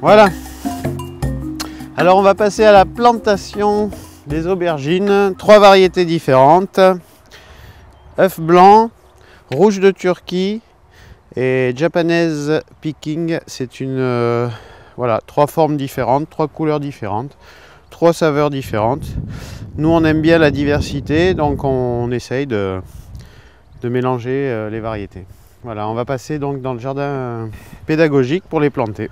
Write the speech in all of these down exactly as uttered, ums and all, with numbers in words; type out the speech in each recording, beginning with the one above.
Voilà. Alors on va passer à la plantation des aubergines. Trois variétés différentes. œuf blanc, rouge de Turquie et Japanese Peking. C'est une euh, voilà, trois formes différentes, trois couleurs différentes, trois saveurs différentes. Nous on aime bien la diversité, donc on, on essaye de, de mélanger euh, les variétés. Voilà, on va passer donc dans le jardin pédagogique pour les planter.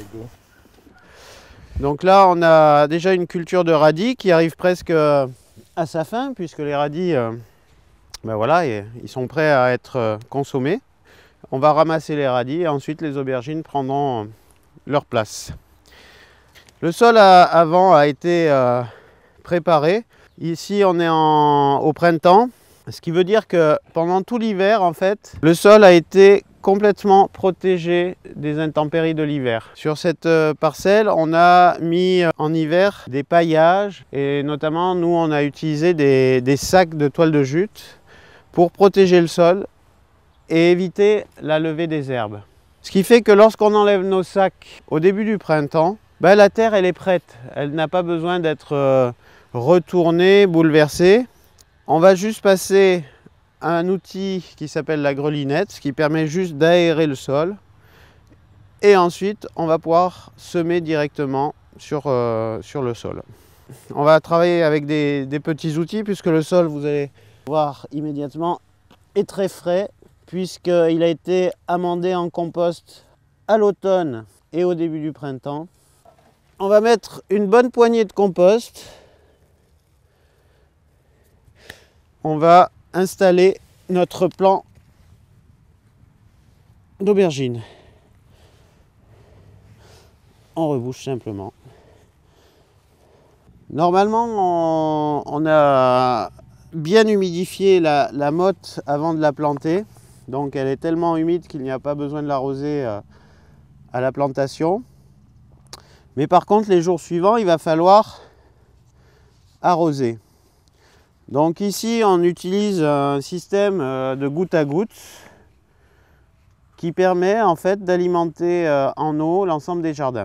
Donc là on a déjà une culture de radis qui arrive presque à sa fin, puisque les radis euh, ben voilà, ils sont prêts à être consommés. On va ramasser les radis et ensuite les aubergines prendront leur place. Le sol a, avant a été euh, préparé. Ici on est en, au printemps, ce qui veut dire que pendant tout l'hiver en fait, le sol a été complètement protégé des intempéries de l'hiver. Sur cette euh, parcelle, on a mis euh, en hiver des paillages et notamment nous on a utilisé des, des sacs de toile de jute pour protéger le sol et éviter la levée des herbes. Ce qui fait que lorsqu'on enlève nos sacs au début du printemps, ben la terre elle est prête, elle n'a pas besoin d'être euh, retournée, bouleversée. On va juste passer à un outil qui s'appelle la grelinette, ce qui permet juste d'aérer le sol. Et ensuite, on va pouvoir semer directement sur, euh, sur le sol. On va travailler avec des, des petits outils puisque le sol, vous allez voir immédiatement, est très frais puisqu'il a été amendé en compost à l'automne et au début du printemps. On va mettre une bonne poignée de compost. On va installer notre plant d'aubergine. On rebouche simplement. Normalement, on, on a bien humidifié la, la motte avant de la planter. Donc elle est tellement humide qu'il n'y a pas besoin de l'arroser à la plantation. Mais par contre, les jours suivants, il va falloir arroser. Donc ici, on utilise un système de goutte à goutte qui permet en fait d'alimenter en eau l'ensemble des jardins.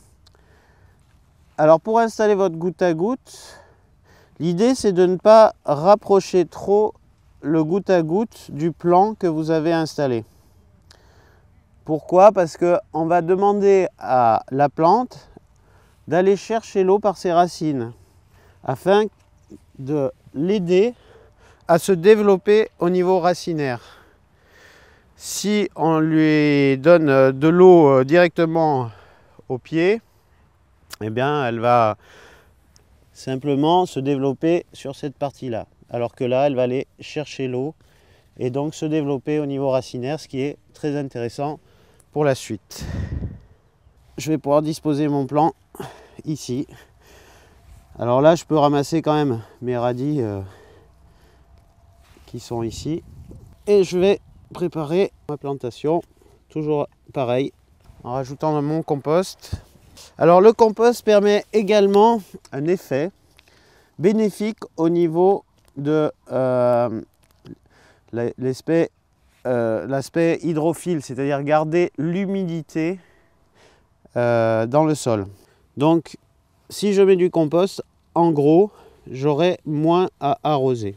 Alors pour installer votre goutte à goutte, l'idée c'est de ne pas rapprocher trop le goutte à goutte du plan que vous avez installé. Pourquoi? Parce qu'on va demander à la plante d'aller chercher l'eau par ses racines afin de l'aider à se développer au niveau racinaire. Si on lui donne de l'eau directement au pied, eh bien elle va simplement se développer sur cette partie-là. Alors que là, elle va aller chercher l'eau et donc se développer au niveau racinaire, ce qui est très intéressant pour la suite. Je vais pouvoir disposer mon plan ici. Alors là, je peux ramasser quand même mes radis euh, qui sont ici. Et je vais préparer ma plantation, toujours pareil, en rajoutant mon compost. Alors le compost permet également un effet bénéfique au niveau de euh, l'aspect euh, l'aspect hydrophile, c'est-à-dire garder l'humidité euh, dans le sol. Donc si je mets du compost, en gros, j'aurai moins à arroser.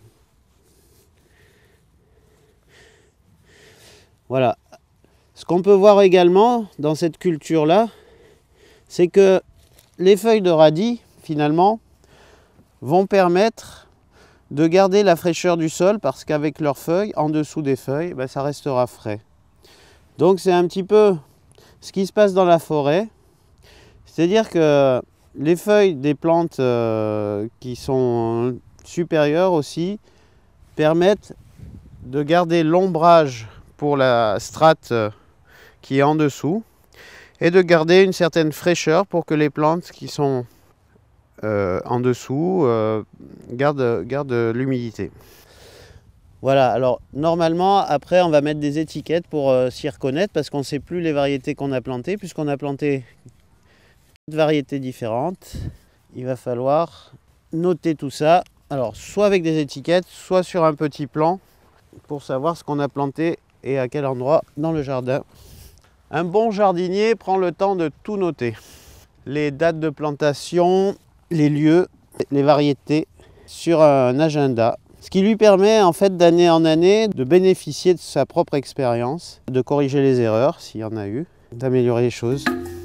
Voilà. Ce qu'on peut voir également dans cette culture-là, c'est que les feuilles de radis, finalement, vont permettre de garder la fraîcheur du sol parce qu'avec leurs feuilles, en dessous des feuilles, ben, ça restera frais. Donc c'est un petit peu ce qui se passe dans la forêt. C'est-à-dire que les feuilles des plantes euh, qui sont supérieures aussi permettent de garder l'ombrage pour la strate qui est en dessous et de garder une certaine fraîcheur pour que les plantes qui sont euh, en dessous euh, gardent, gardent l'humidité. Voilà, alors normalement après on va mettre des étiquettes pour euh, s'y reconnaître parce qu'on ne sait plus les variétés qu'on a plantées puisqu'on a planté quatre variétés différentes. Il va falloir noter tout ça, alors soit avec des étiquettes, soit sur un petit plan pour savoir ce qu'on a planté et à quel endroit dans le jardin. Un bon jardinier prend le temps de tout noter. Les dates de plantation, les lieux, les variétés sur un agenda. Ce qui lui permet en fait d'année en année de bénéficier de sa propre expérience, de corriger les erreurs s'il y en a eu, d'améliorer les choses.